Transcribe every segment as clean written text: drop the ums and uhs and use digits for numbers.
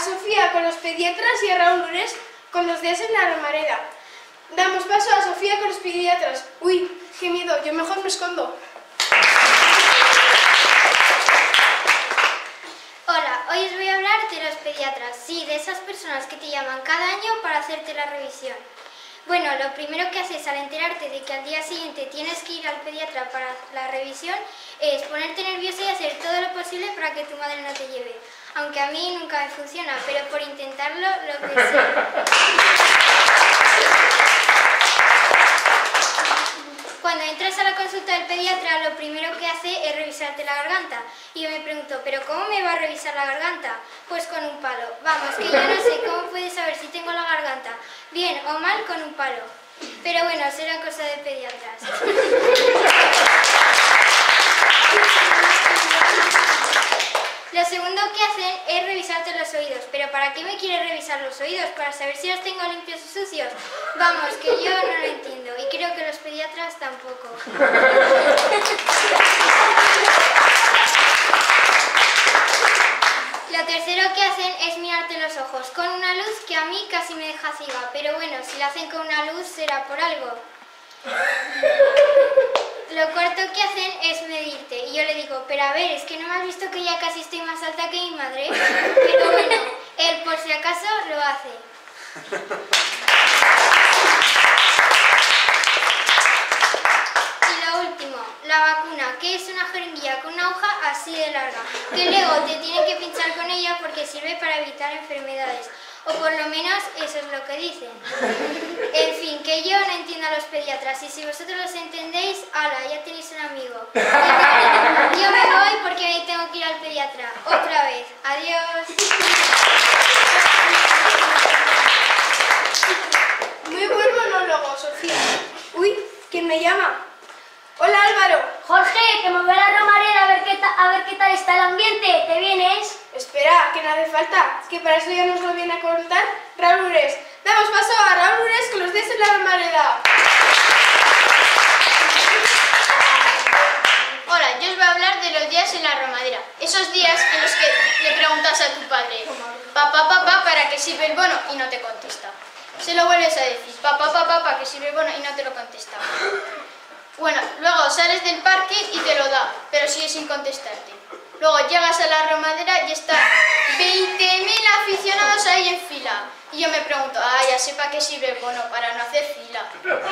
Sofía con los pediatras y a Raúl Ures con los días en la Romareda. Damos paso a Sofía con los pediatras. Uy, qué miedo, yo mejor me escondo. Hola, hoy os voy a hablar de los pediatras, sí, de esas personas que te llaman cada año para hacerte la revisión. Bueno, lo primero que haces al enterarte de que al día siguiente tienes que ir al pediatra para la revisión es ponerte nerviosa y hacer todo lo posible para que tu madre no te lleve. Aunque a mí nunca me funciona, pero por intentarlo lo deseo. Cuando entras a la consulta del pediatra, lo primero que hace es revisarte la garganta. Y yo me pregunto, ¿pero cómo me va a revisar la garganta? Pues con un palo. Vamos, que yo no sé cómo puede saber si tengo la garganta bien o mal con un palo. Pero bueno, será cosa de pediatras. Lo segundo que hacen es revisarte los oídos. ¿Pero para qué me quiere revisar los oídos? ¿Para saber si los tengo limpios o sucios? Vamos, que yo no lo entiendo. Y creo que los pediatras tampoco. Lo tercero que hacen es mirarte los ojos con una luz que a mí casi me deja ciega. Pero bueno, si lo hacen con una luz será por algo. Lo cuarto que hacen es medirte y yo le digo, pero a ver, es que no me has visto que ya casi estoy más alta que mi madre. Pero bueno, él por si acaso lo hace. Y lo último, la vacuna, que es una jeringuilla con una hoja así de larga, que luego te tienen que pinchar con ella porque sirve para evitar enfermedades. O por lo menos eso es lo que dicen. En fin, que yo no entiendo a los pediatras y si vosotros los entendéis, ¡hala! Ya tenéis un amigo. Yo me voy porque hoy tengo que ir al pediatra. Otra vez. Adiós. Muy buen monólogo, Sofía. Uy, ¿quién me llama? Hola, Álvaro. Jorge, que me voy a la Romareda a ver qué tal está el ambiente. ¿Te vienes? Espera, que no hace falta, que para eso ya nos lo viene a contar Raúl Ures. Damos paso a Raúl Ures con los días en la Romareda. Hola, yo os voy a hablar de los días en la Romareda. Esos días en los que le preguntas a tu padre, papá, papá, ¿para qué sirve el bono? Y no te contesta. Se lo vuelves a decir, papá, papá, ¿para qué sirve el bono? Y no te lo contesta. Bueno, luego sales del parque y te lo da, pero sigue sin contestarte. Luego llegas a la Romareda y están 20.000 aficionados ahí en fila. Y yo me pregunto, ya sé para qué sirve el bono, para no hacer fila.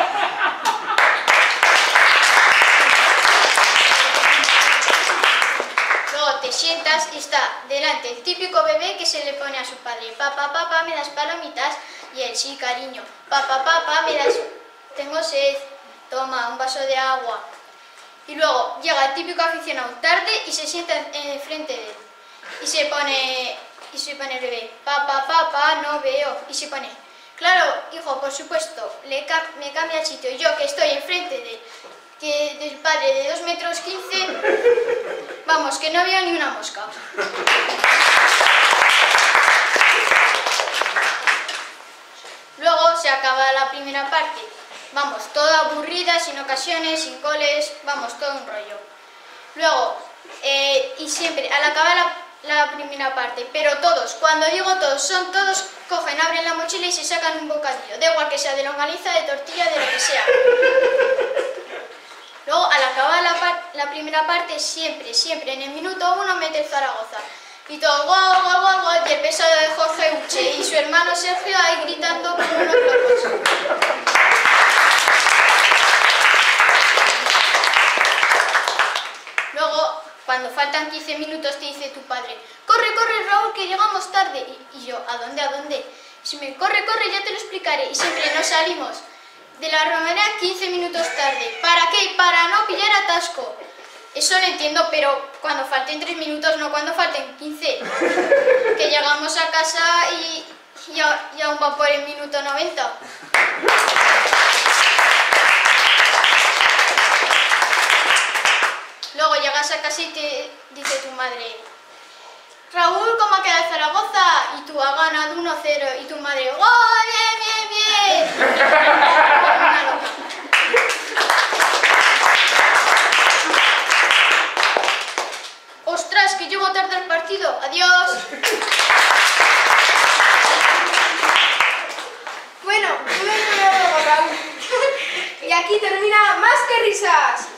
Luego te sientas y está delante el típico bebé que se le pone a su padre, papá, papá, ¿me das palomitas? Y él, sí, cariño, papá, papá, ¿me das? Tengo sed, toma, un vaso de agua. Y luego llega el típico aficionado tarde y se sienta enfrente de él. Y se pone el bebé, papá, papá, no veo. Y se pone, claro, hijo, por supuesto, me cambia el sitio. Yo que estoy enfrente del padre de 2,15 metros, vamos, que no veo ni una mosca. Luego se acaba la primera parte. Vamos, toda aburrida, sin ocasiones, sin goles, vamos, todo un rollo. Luego, y siempre, al acabar la primera parte, pero todos, cuando digo todos, son todos, cogen, abren la mochila y se sacan un bocadillo, da igual que sea de longaniza, de tortilla, de lo que sea. Luego, al acabar la primera parte, siempre, en el minuto 1 mete el Zaragoza. Y todo, guau, guau, guau, guau, y el pesado de Jorge Uche y su hermano Sergio ahí gritando como unos locos. Luego, cuando faltan 15 minutos, te dice tu padre, corre, corre, Raúl, que llegamos tarde. Y yo, ¿a dónde, a dónde? Y se me, corre, corre, ya te lo explicaré. Y siempre nos salimos de la Romareda 15 minutos tarde. ¿Para qué? Para no pillar atasco. Eso lo entiendo, pero cuando falten 3 minutos, no cuando falten 15. Que llegamos a casa y aún va por el minuto 90. Luego llegas a casa y te dice tu madre, Raúl, ¿cómo ha quedado Zaragoza? Y tú, ha ganado 1-0. Y tu madre, ¡oh, bien, bien, bien! ¡Ostras, que llego tarde al partido! ¡Adiós! risas!